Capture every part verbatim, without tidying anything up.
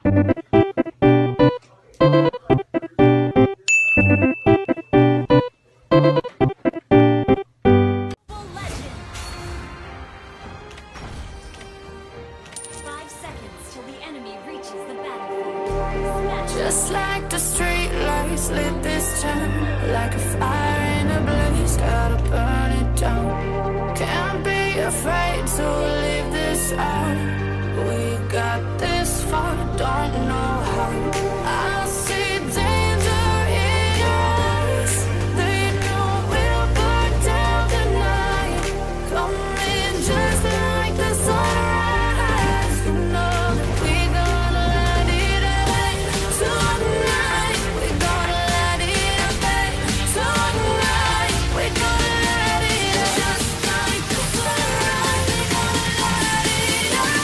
Just like the street lights lit this town, like a fire in a blaze, gotta burn it down. Can't be afraid to leave this out. We got this far, don't know how. I see danger in your eyes. They know we'll burn down the night. Coming just like the sunrise. You know that we gonna let it out. Tonight, we gonna let it out. Tonight, we gonna let it out. Just like the sunrise, we gonna let it out.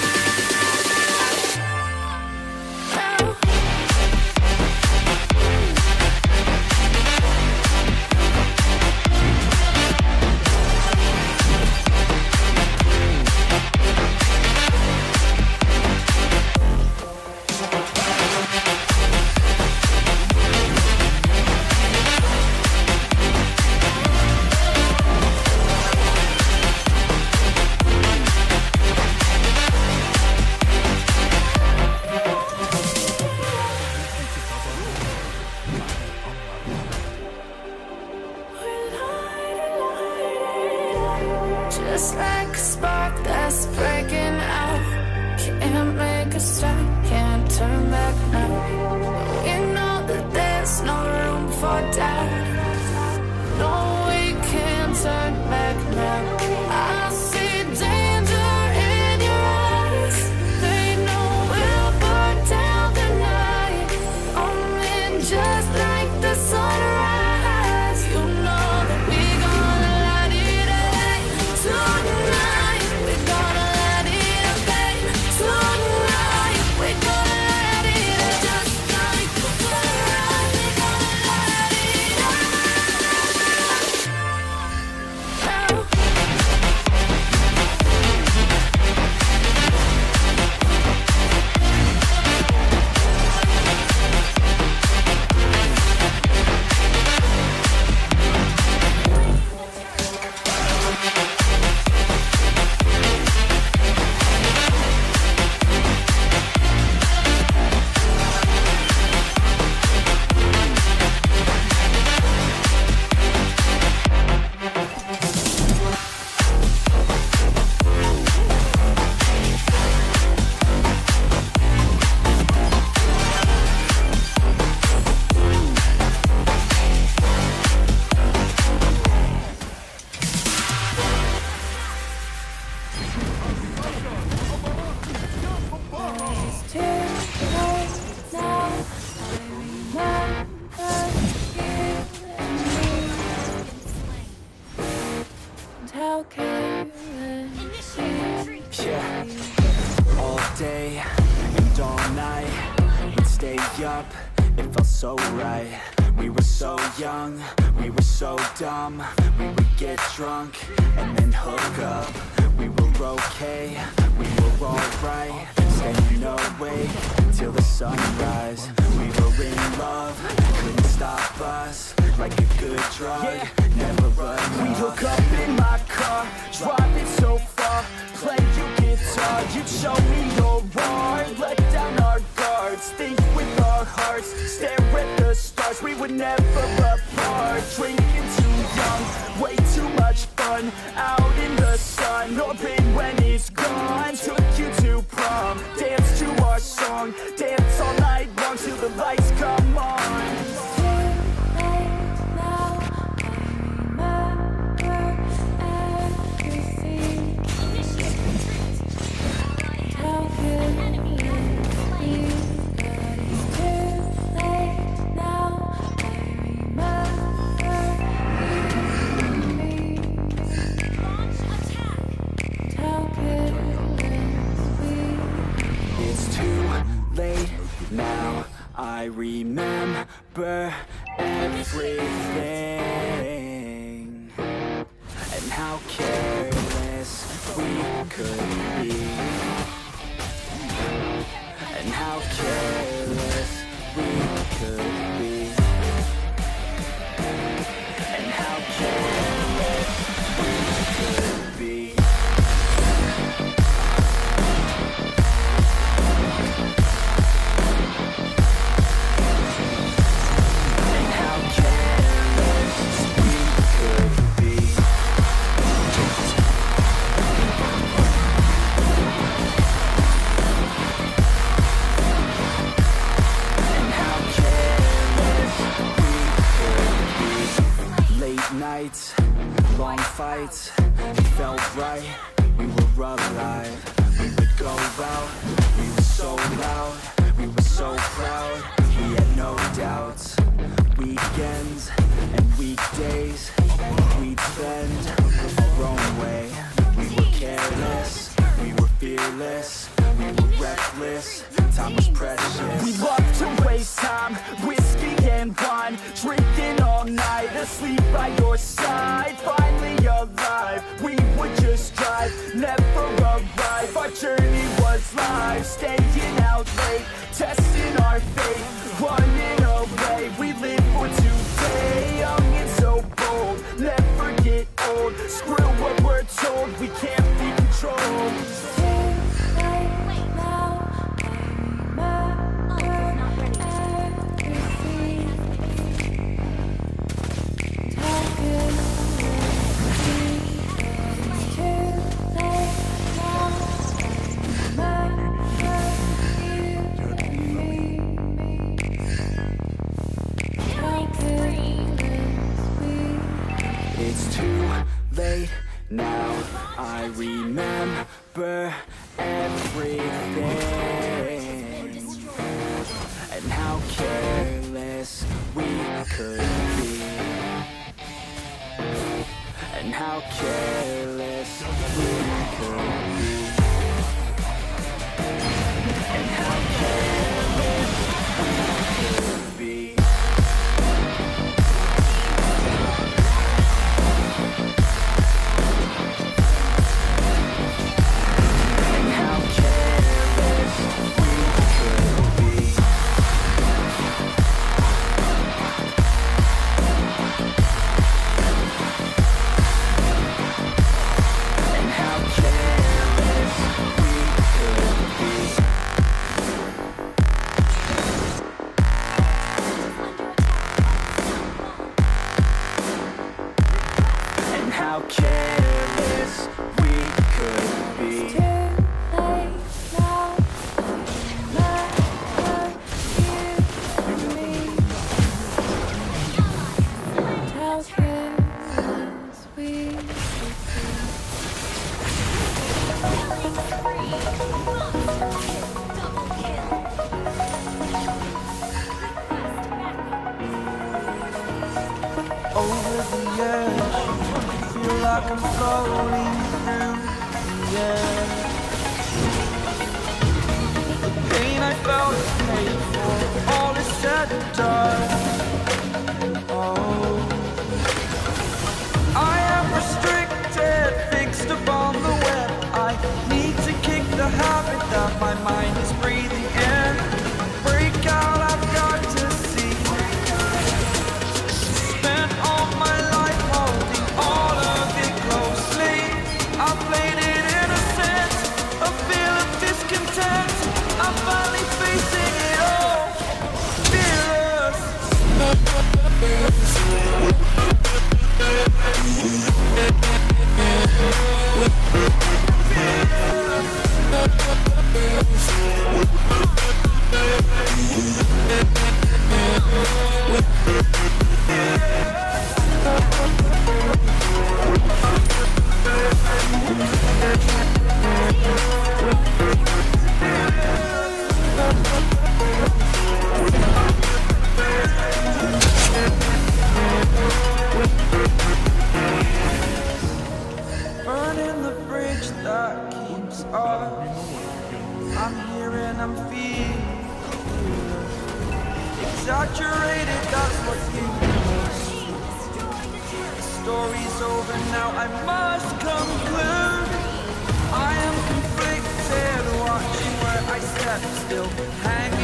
Just like a spark that's breaking out. Can't make a stop, can't turn back now. We know that there's no room for doubt. No, we can't turn back now. I see danger in your eyes. They know we'll burn down the night. Coming just like the sunrise. You know that we gonna let it out. Tonight, we gonna let it out. Tonight, we gonna let it out. Just like the sunrise, we gonna let it out. How careless Yeah, all day and all night, we'd stay up, it felt so right. We were so young, we were so dumb. We would get drunk and then hook up. We were okay, we were alright. Staying awake till the sunrise. We were in love, couldn't stop us. Like a good drug, yeah. Never run enough. We'd hook up in my car, driving so far, play you guitar, you'd show me your art, let down our guards, think with our hearts, stare at the stars. We would never apart, drinking too young, way too much fun, out in the sun, no pain when it's gone. Took you to prom, dance to our song, dance all night long till the lights come on. Now I remember everything, and how careless we could be, and how careless we could be, and how careless we could be. Nights, long fights, it felt right, we were alive. We would go out, we were so loud, we were so proud, we had no doubts. Weekends and weekdays, we'd spend our own way. We were careless, we were fearless, we were reckless, time was precious. We loved to waste time, whiskey and wine, drinking all night, asleep by your side. Finally alive, we would just drive, never arrive. Our journey was live, staying out late, testing our fate, running away. We live for today, young and so bold, never get old. Screw what we're told, we can't be controlled. It's too late now, I remember everything, and how careless we could be, and how careless we could be, and how careless we could be. How careless we could be. It's too late now, never you and me. How careless we could Over the edge, feel like I'm floating through the air. The pain I felt is paid for, all is said and done. Oh, I am restricted, fixed upon the web. I need to kick the habit that my mind is breathing in. Break out, I've got to see. Spent all my life holding all of it closely. I played it innocent, a feel of discontent. I'm finally facing it all, fearless. Burning the bridge that keeps us. I'm here and I'm feeling exaggerated, that's what you see. The story's over now, I must conclude. I am conflicted, watching where I step still, hang